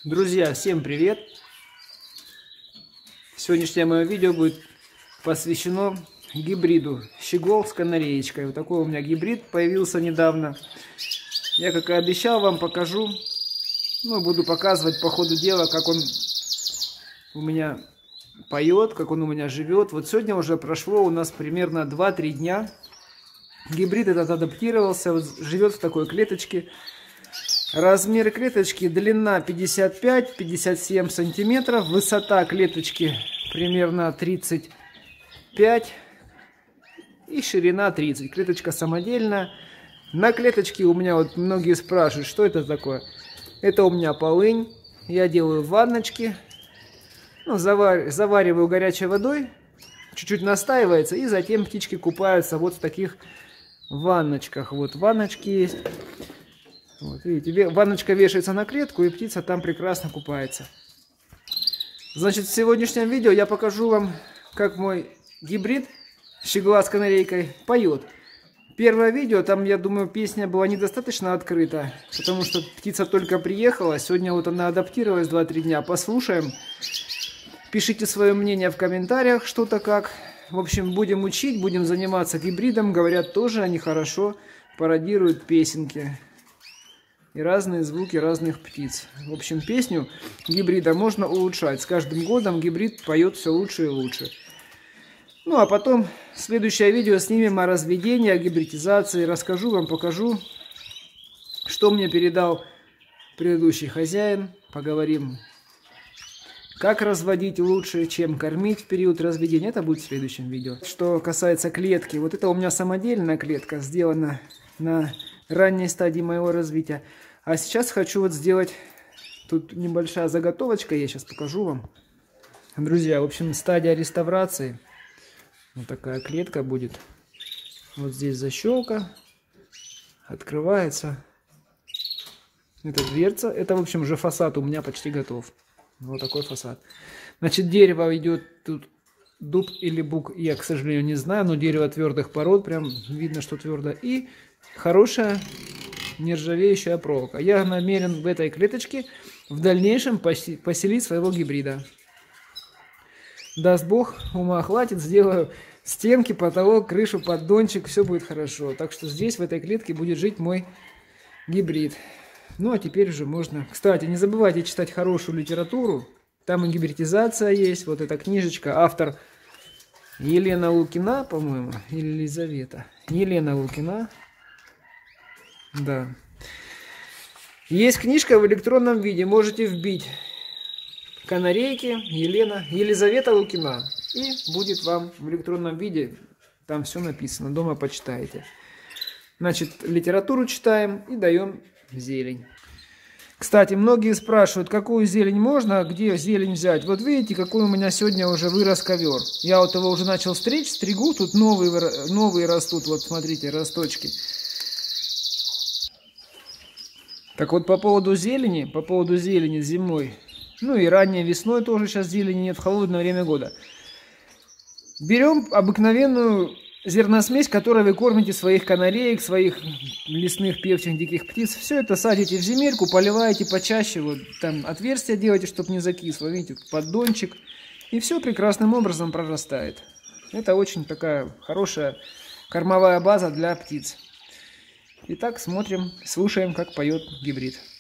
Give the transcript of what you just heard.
Друзья, всем привет! Сегодняшнее мое видео будет посвящено гибриду щегол с канареечкой. Вот такой у меня гибрид появился недавно. Я, как и обещал, вам покажу. Буду показывать по ходу дела, как он у меня поет, как он у меня живет. Вот сегодня уже прошло у нас примерно 2-3 дня. Гибрид этот адаптировался, вот живет в такой клеточке. Размер клеточки: длина 55-57 сантиметров, высота клеточки примерно 35 и ширина 30. Клеточка самодельная. На клеточке у меня, вот многие спрашивают, что это такое. Это у меня полынь. Я делаю ванночки. Завариваю горячей водой, чуть-чуть настаивается, и затем птички купаются вот в таких ванночках. Вот ванночки есть. Вот, видите, ванночка вешается на клетку, и птица там прекрасно купается. Значит, в сегодняшнем видео я покажу вам, как мой гибрид щегла с канарейкой поет. Первое видео, там, я думаю, песня была недостаточно открыта, потому что птица только приехала. Сегодня вот она адаптировалась 2-3 дня. Послушаем. Пишите свое мнение в комментариях, что-то как. В общем, будем учить, будем заниматься гибридом. Говорят, тоже они хорошо пародируют песенки и разные звуки разных птиц. В общем, песню гибрида можно улучшать. С каждым годом гибрид поет все лучше и лучше. А потом следующее видео снимем о разведении, о гибридизации. Расскажу вам, покажу, что мне передал предыдущий хозяин. Поговорим, как разводить лучше, чем кормить в период разведения. Это будет в следующем видео. Что касается клетки. Вот это у меня самодельная клетка, сделана на ранней стадии моего развития. А сейчас хочу вот сделать, тут небольшая заготовочка, я сейчас покажу вам. Друзья, в общем, стадия реставрации. Вот такая клетка будет. Вот здесь защелка. Открывается. Это дверца. Это, в общем, уже фасад у меня почти готов. Вот такой фасад. Значит, дерево идет тут дуб или бук, я, к сожалению, не знаю, но дерево твердых пород, прям видно, что твердо. И хорошая нержавеющая проволока. Я намерен в этой клеточке в дальнейшем поселить своего гибрида. Даст Бог, ума хватит, сделаю стенки, потолок, крышу, поддончик, все будет хорошо. Так что здесь, в этой клетке, будет жить мой гибрид. А теперь уже можно... Кстати, не забывайте читать хорошую литературу. Там и гибридизация есть. Вот эта книжечка. Автор Елена Лукина, по-моему. Или Елизавета. Елена Лукина. Да. Есть книжка в электронном виде. Можете вбить канарейки Елизавета Лукина. И будет вам в электронном виде. Там все написано. Дома почитаете. Значит, литературу читаем и даем зелень. Кстати, многие спрашивают, какую зелень можно, где зелень взять. Вот видите, какой у меня сегодня уже вырос ковер. Я вот его уже начал стричь, стригу, тут новые растут. Вот смотрите, росточки. Так вот, по поводу зелени зимой, и ранней весной тоже сейчас зелени нет, в холодное время года. Берем обыкновенную зерносмесь, которой вы кормите своих канареек, своих лесных певчих диких птиц. Все это садите в земельку, поливаете почаще. Вот там отверстия делаете, чтобы не закисло. Видите, поддончик. И все прекрасным образом прорастает. Это очень такая хорошая кормовая база для птиц. Итак, смотрим, слушаем, как поет гибрид.